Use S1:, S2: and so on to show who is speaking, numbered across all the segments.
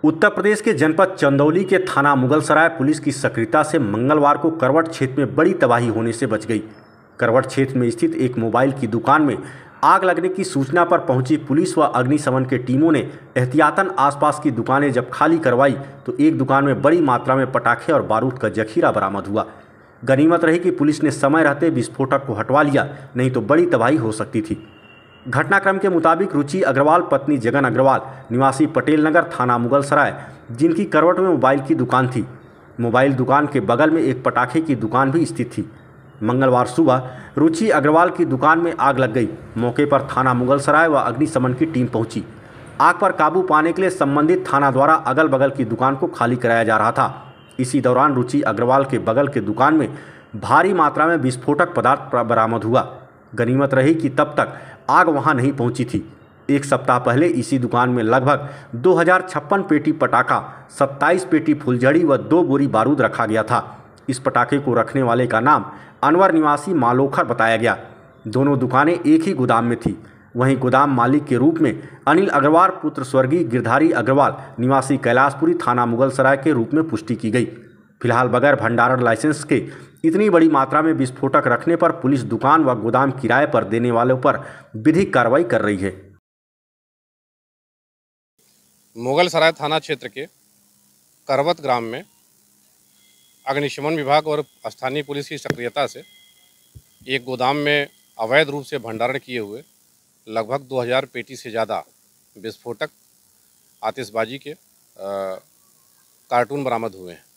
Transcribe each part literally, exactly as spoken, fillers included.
S1: उत्तर प्रदेश के जनपद चंदौली के थाना मुगलसराय पुलिस की सक्रियता से मंगलवार को करवट क्षेत्र में बड़ी तबाही होने से बच गई। करवट क्षेत्र में स्थित एक मोबाइल की दुकान में आग लगने की सूचना पर पहुंची पुलिस व अग्निशमन के टीमों ने एहतियातन आसपास की दुकानें जब खाली करवाई तो एक दुकान में बड़ी मात्रा में पटाखे और बारूद का जखीरा बरामद हुआ। गनीमत रही कि पुलिस ने समय रहते विस्फोटक को हटवा लिया, नहीं तो बड़ी तबाही हो सकती थी। घटनाक्रम के मुताबिक रुचि अग्रवाल पत्नी जगन अग्रवाल निवासी पटेल नगर थाना मुगलसराय, जिनकी करवट में मोबाइल की दुकान थी, मोबाइल दुकान के बगल में एक पटाखे की दुकान भी स्थित थी। मंगलवार सुबह रुचि अग्रवाल की दुकान में आग लग गई। मौके पर थाना मुगलसराय व अग्निशमन की टीम पहुंची। आग पर काबू पाने के लिए संबंधित थाना द्वारा अगल बगल की दुकान को खाली कराया जा रहा था। इसी दौरान रुचि अग्रवाल के बगल के दुकान में भारी मात्रा में विस्फोटक पदार्थ बरामद हुआ। गनीमत रही कि तब तक आग वहां नहीं पहुंची थी। एक सप्ताह पहले इसी दुकान में लगभग दो हज़ार छप्पन पेटी पटाखा, सत्ताईस पेटी फुलझड़ी व दो बोरी बारूद रखा गया था। इस पटाखे को रखने वाले का नाम अनवर निवासी मालोखर बताया गया। दोनों दुकानें एक ही गोदाम में थी। वहीं गोदाम मालिक के रूप में अनिल अग्रवाल पुत्र स्वर्गीय गिरधारी अग्रवाल निवासी कैलाशपुरी थाना मुगलसराय के रूप में पुष्टि की गई। फिलहाल बगैर भंडारण लाइसेंस के इतनी बड़ी मात्रा में विस्फोटक रखने पर पुलिस दुकान व गोदाम किराए पर देने वालों पर विधिक कार्रवाई कर रही है।
S2: मुगलसराय थाना क्षेत्र के करवत ग्राम में अग्निशमन विभाग और स्थानीय पुलिस की सक्रियता से एक गोदाम में अवैध रूप से भंडारण किए हुए लगभग दो हज़ार पेटी से ज़्यादा विस्फोटक आतिशबाजी के आ, कार्टून बरामद हुए हैं।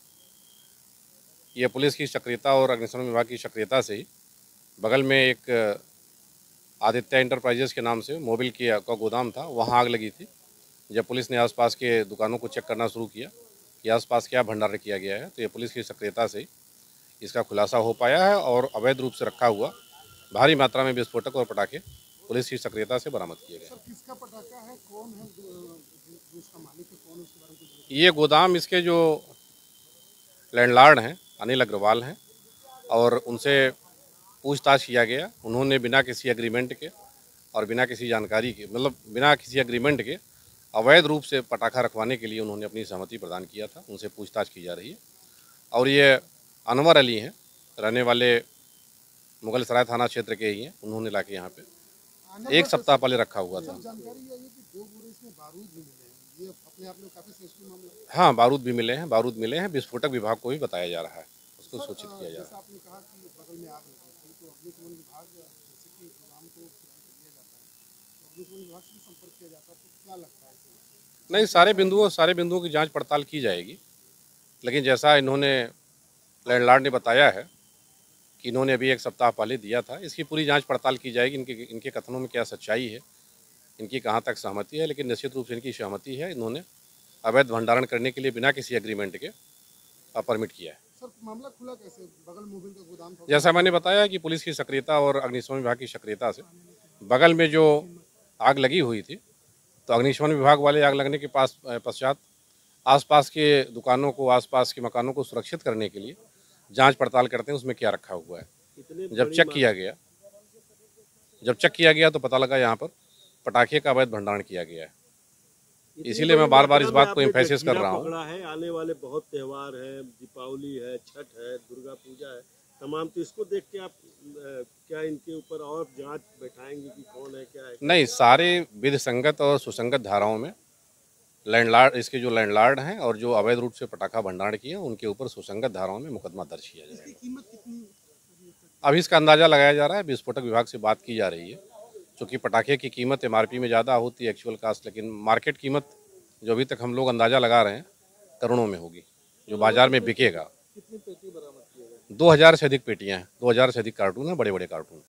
S2: ये पुलिस की सक्रियता और अग्निशमन विभाग की सक्रियता से ही बगल में एक आदित्य इंटरप्राइजेस के नाम से मोबिल की का गोदाम था, वहाँ आग लगी थी। जब पुलिस ने आसपास के दुकानों को चेक करना शुरू किया कि आसपास क्या भंडारण किया गया है, तो ये पुलिस की सक्रियता से ही इसका खुलासा हो पाया है और अवैध रूप से रखा हुआ भारी मात्रा में विस्फोटक और पटाखे पुलिस की सक्रियता से बरामद किए गए।
S3: किसका पटाखा है, कौन है, जो इसका मालिक है, कौन है, उसके बारे में कुछ?
S2: ये गोदाम इसके जो लैंडलॉर्ड हैं अनिल अग्रवाल हैं और उनसे पूछताछ किया गया। उन्होंने बिना किसी एग्रीमेंट के और बिना किसी जानकारी के, मतलब बिना किसी एग्रीमेंट के अवैध रूप से पटाखा रखवाने के लिए उन्होंने अपनी सहमति प्रदान किया था। उनसे पूछताछ की जा रही है और ये अनवर अली हैं, रहने वाले मुगलसराय थाना क्षेत्र के ही हैं। उन्होंने लाके यहाँ पे एक सप्ताह पहले रखा हुआ था।
S3: जानकारी है कि दो बोरे इसमें बारूद भी मिले हैं, ये अपने आप में काफी सेंसिटिव मामला है।
S2: हाँ, बारूद भी मिले हैं, बारूद मिले हैं। विस्फोटक विभाग को भी बताया जा रहा है, उसको सूचित किया जा रहा है।
S3: आपने कहा कि बगल में आग लगी थी, तो अग्निशमन विभाग जैसे कि गोदाम को दिया जाता है, तो अग्निशमन विभाग से संपर्क किया जाता है, तो क्या लगता है?
S2: नहीं, सारे बिंदुओं सारे बिंदुओं की जांच पड़ताल की जाएगी, लेकिन जैसा इन्होंने लैंडलॉर्ड ने बताया है कि इन्होंने अभी एक सप्ताह पहले दिया था, इसकी पूरी जांच पड़ताल की जाएगी। इनके इनके कथनों में क्या सच्चाई है, इनकी कहाँ तक सहमति है, लेकिन निश्चित रूप से इनकी सहमति है। इन्होंने अवैध भंडारण करने के लिए बिना किसी एग्रीमेंट के परमिट किया है।
S3: सर, मामला खुला कैसे? बगल मोबिल का गोदाम था।
S2: जैसा मैंने बताया कि पुलिस की सक्रियता और अग्निशमन विभाग की सक्रियता से बगल में जो आग लगी हुई थी, तो अग्निशमन विभाग वाले आग लगने के पास पश्चात आसपास के दुकानों को, आसपास के मकानों को सुरक्षित करने के लिए जांच पड़ताल करते हैं उसमें क्या रखा हुआ है। जब चेक किया गया जब चेक किया गया तो पता लगा यहाँ पर पटाखे का अवैध भंडारण किया गया है। इसीलिए मैं बार बार इस बात को एम्फेसिस कर रहा हूँ।
S4: आने वाले बहुत त्यौहार हैं, दीपावली है, छठ है, दुर्गा पूजा है, तमाम, तो इसको देख के आप क्या इनके ऊपर और जांच बैठाएंगे कि कौन है, क्या है?
S2: नहीं, सारे विधि संगत और सुसंगत धाराओं में लैंडलॉर्ड, इसके जो लैंडलॉर्ड हैं और जो अवैध रूप से पटाखा भंडारण किए हैं, उनके ऊपर सुसंगत धाराओं में मुकदमा दर्ज किया जाएगा।
S3: इसकी कीमत कितनी?
S2: अभी इसका अंदाजा लगाया जा रहा है, विस्फोटक विभाग से बात की जा रही है। क्योंकि पटाखे की कीमत एमआरपी में ज़्यादा होती है एक्चुअल कास्ट, लेकिन मार्केट कीमत जो अभी तक हम लोग अंदाज़ा लगा रहे हैं करोड़ों में होगी, जो बाजार में बिकेगा।
S3: कितनी पेटी बरामद किए गए?
S2: दो हज़ार से अधिक पेटियाँ हैं, दो हज़ार से अधिक कार्टून हैं, बड़े बड़े कार्टून।